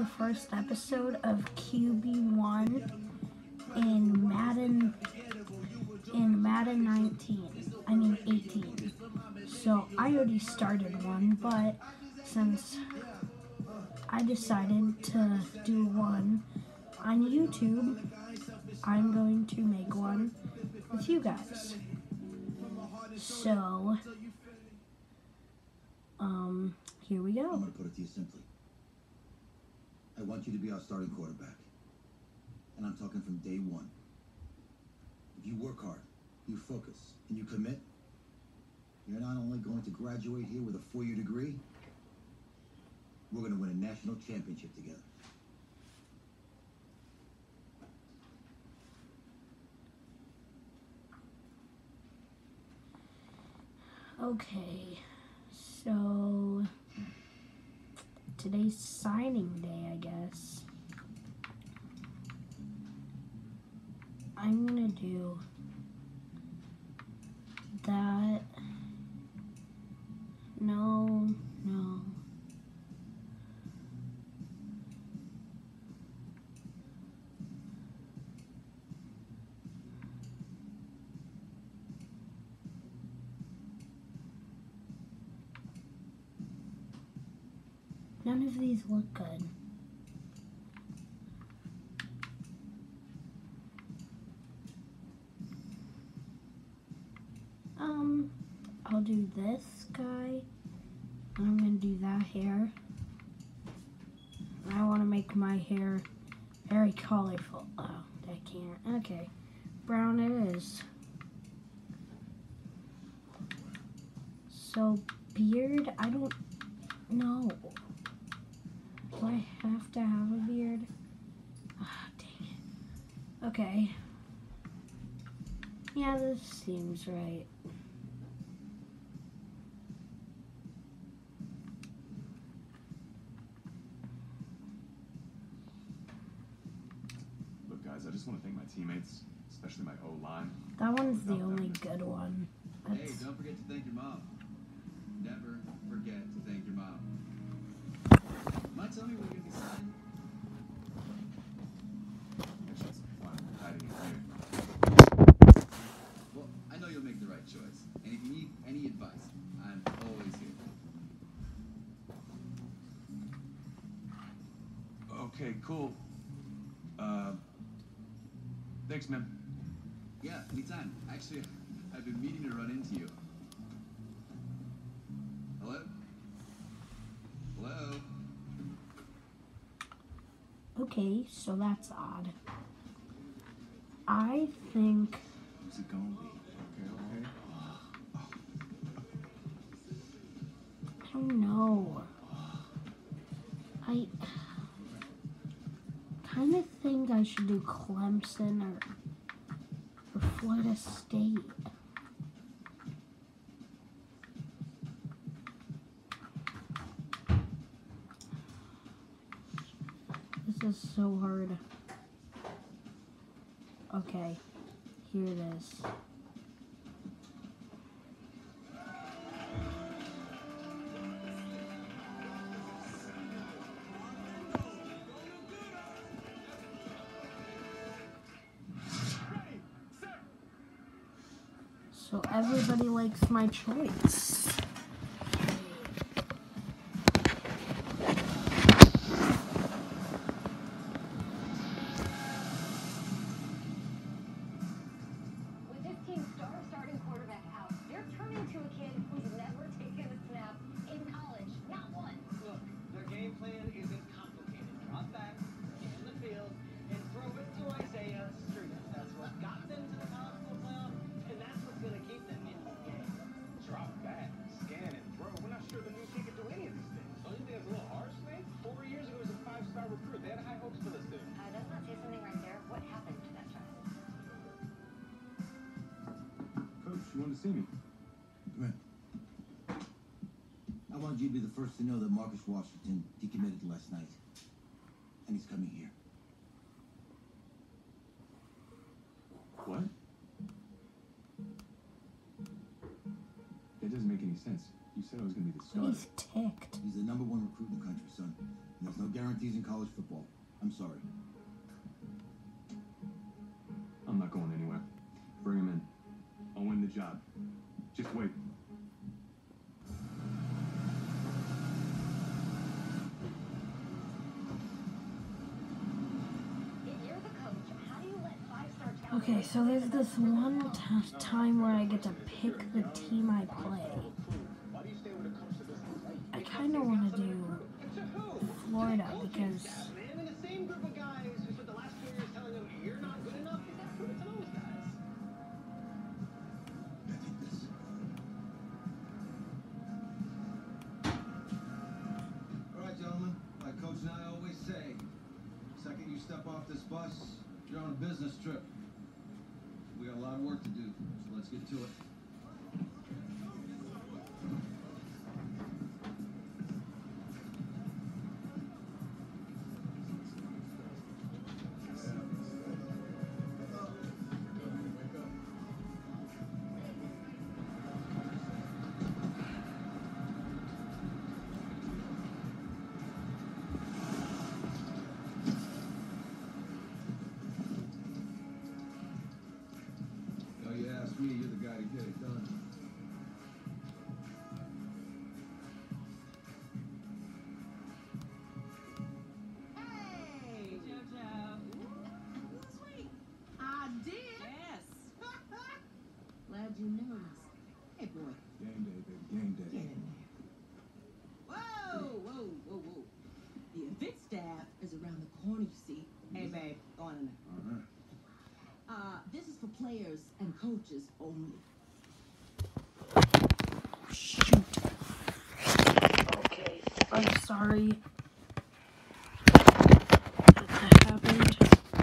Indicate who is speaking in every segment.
Speaker 1: the first episode of Qb1 in Madden 18. So I already started one, but since I decided to do one on YouTube, I'm going to make one with you guys. So, here we go.
Speaker 2: I'm going to put it to you simply. I want you to be our starting quarterback. And I'm talking from day one. If you work hard, you focus, and you commit, you're not only going to graduate here with a 4-year degree, we're going to win a national championship together.
Speaker 1: Okay, so today's signing day, I guess. I'm gonna do that. No. None of these look good. I'll do this guy, and I'm gonna do that hair. I want to make my hair very colorful. Oh, I can't. Okay, brown it is. So, beard, I don't know. Do I have to have a beard? Ah, dang it. Okay. Yeah, this seems right.
Speaker 3: Look, guys, I just want to thank my teammates, especially my O-line.
Speaker 1: That one's the only good one.
Speaker 4: Hey, don't forget to thank your mom. Never forget to thank your mom. Mind telling me when you're going to be signed?
Speaker 3: Actually, it's fine. Hiding it here.
Speaker 4: Well, I know you'll make the right choice. And if you need any advice, I'm always here.
Speaker 3: Okay, cool. Thanks, man.
Speaker 4: Yeah, anytime. Actually, I've been meaning to run into you. Hello? Hello?
Speaker 1: Okay, so that's odd. I think...
Speaker 3: Who's it gonna be? Okay.
Speaker 1: I don't know. I kind of think I should do Clemson or Florida State. This is so hard. Okay, here it is. So everybody likes my choice.
Speaker 3: You wanted to see me?
Speaker 2: Come in. I wanted you to be the first to know that Marcus Washington decommitted last night. And he's coming here.
Speaker 3: What? That doesn't make any sense. You said I was going to be the starter.
Speaker 1: He's ticked.
Speaker 2: He's the #1 recruit in the country, son. There's no guarantees in college football. I'm sorry.
Speaker 3: I'm not going anywhere. Bring him in. I'll win the job. Just wait.
Speaker 1: Okay, so there's this one time where I get to pick the team I play. I kind of want to do Florida because
Speaker 2: All right, gentlemen. Like Coach and I always say, the second you step off this bus, you're on a business trip. We got a lot of work to do, so let's get to it. Oh, you asked me, you're the guy to get it done.
Speaker 5: Hey, JoJo. Ooh, sweet. I did. Yes. Glad you noticed. Hey, boy.
Speaker 2: Game day, baby, game
Speaker 5: Get
Speaker 2: day.
Speaker 5: in there. Whoa. The event staff is around the corner, you see. Hey, babe, go on in there. This is for players and coaches only.
Speaker 1: shoot. Okay, I'm sorry that happened,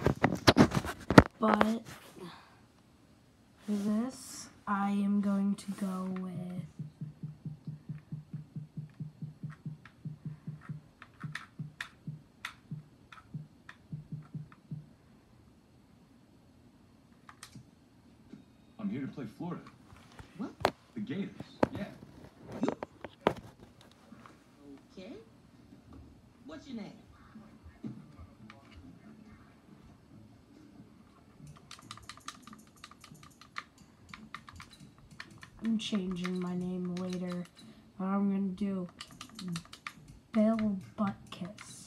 Speaker 1: but for this, I am going to go with
Speaker 3: I'm here to play Florida.
Speaker 5: What?
Speaker 3: The Gators. Yeah.
Speaker 5: You? Okay. What's your name?
Speaker 1: I'm changing my name later, but I'm gonna do Bill Buttkiss.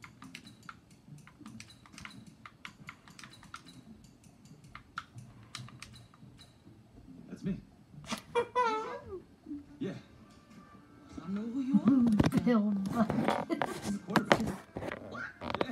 Speaker 3: That's me. Yeah.
Speaker 5: I know who you are.
Speaker 1: Bill Buttkiss.
Speaker 3: I'm the quarterback. Yeah.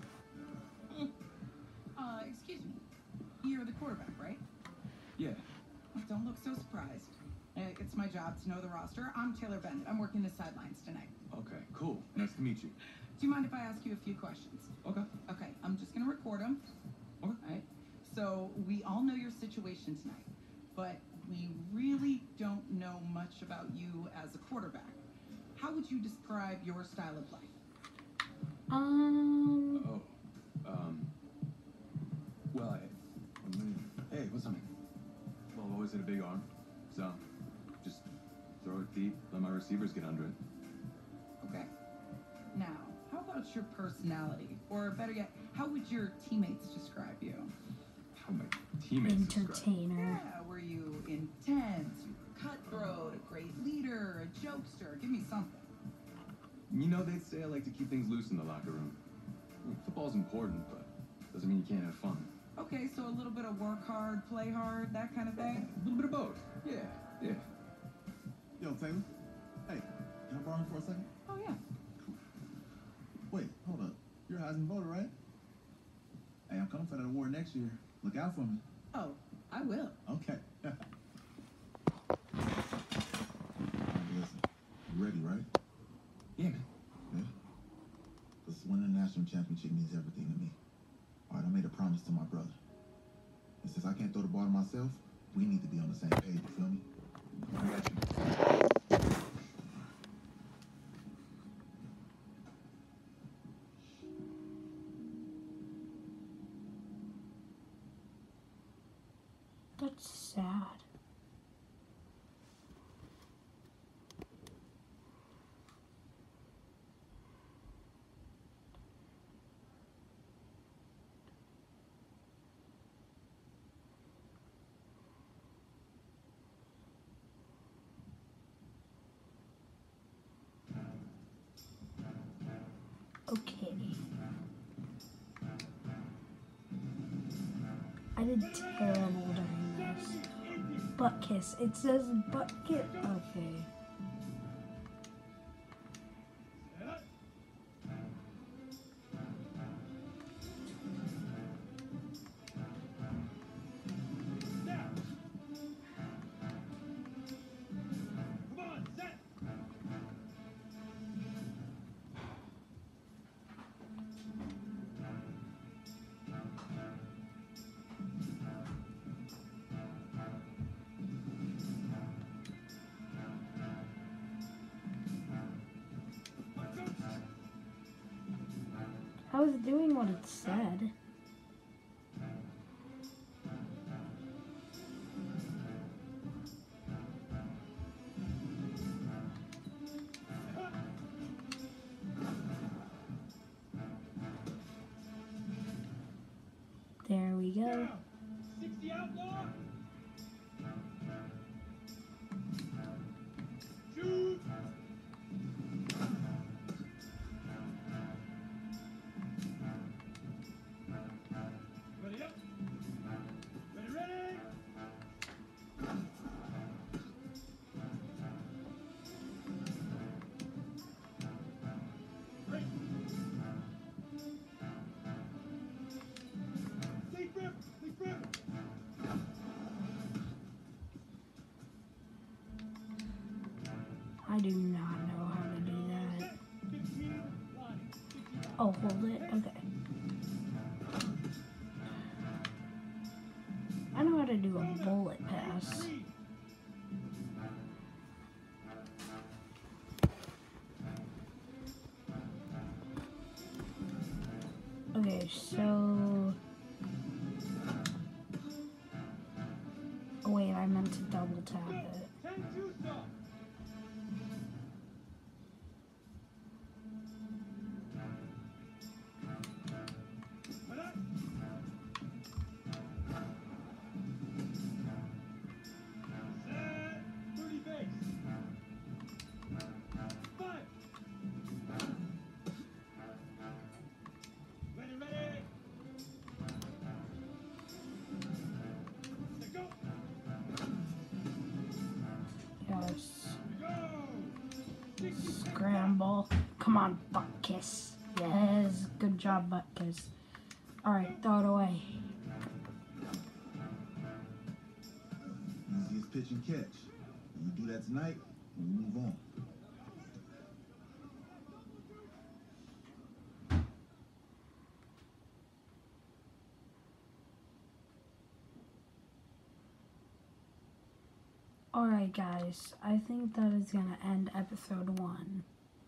Speaker 6: Excuse me. You're the quarterback, right?
Speaker 3: Yeah.
Speaker 6: Don't look so surprised. It's my job to know the roster. I'm Taylor Bennett. I'm working the sidelines tonight.
Speaker 3: Okay, cool. Nice to meet you.
Speaker 6: Do you mind if I ask you a few questions?
Speaker 3: Okay.
Speaker 6: Okay, I'm just going to record them.
Speaker 3: Okay.
Speaker 6: All right. So we all know your situation tonight, but we really don't know much about you as a quarterback. How would you describe your style of play?
Speaker 3: Oh. Well, hey, what's up? Well, I've always had a big arm, so just throw it deep, let my receivers get under it.
Speaker 6: Okay. Now, how about your personality? Or better yet, how would your teammates describe you?
Speaker 3: How my teammates describe.
Speaker 1: Entertainer.
Speaker 6: Yeah, were you intense, cutthroat, a great leader, a jokester? Give me something.
Speaker 3: You know, they'd say I like to keep things loose in the locker room. Football's important, but doesn't mean you can't have fun.
Speaker 6: Okay, so a little bit of work hard, play hard, that kind of thing?
Speaker 3: A little bit of both. Yeah.
Speaker 7: Yo, Taylor. Hey, can I borrow him for a second?
Speaker 6: Oh, yeah.
Speaker 7: Wait, hold up. You're a Heisman voter, right? Hey, I'm coming for that award next year. Look out for me.
Speaker 6: Oh, I will.
Speaker 7: Okay. Alright, listen. You ready, right?
Speaker 3: Yeah, man.
Speaker 7: Yeah? Because winning the national championship means everything to me. Alright, I made a promise to my brother. And since I can't throw the ball to myself, we need to be on the same page, you feel me?
Speaker 3: I got you.
Speaker 1: That's sad. I did terrible during this. Butt kiss. It says butt kiss. Okay. I was doing what it said. There we go.
Speaker 8: 60 outlaw. Shoot. Ready up. Ready. Break. Safe grip. Safe grip.
Speaker 1: I do not know how to do that.
Speaker 8: 15 line. 15
Speaker 1: Oh, hold it? Okay. I know how to do a bullet pass. Okay, so... Oh wait, I meant to double tap it.
Speaker 8: 10-2 stop. Set 30 base. 5. Ready. Let go.
Speaker 1: Yes.
Speaker 8: Go.
Speaker 1: Scramble. Come on, butt kiss. Yes. Good job, butt kiss. Alright, throw it away.
Speaker 7: Easiest pitch and catch. You do that tonight, and we move on.
Speaker 1: Alright guys, I think that is gonna end episode 1.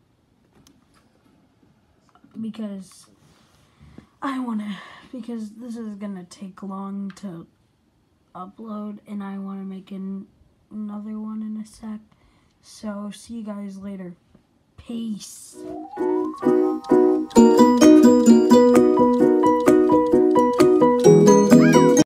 Speaker 1: Because because this is gonna take long to upload and I wanna make another one in a sec. So see you guys later. Peace.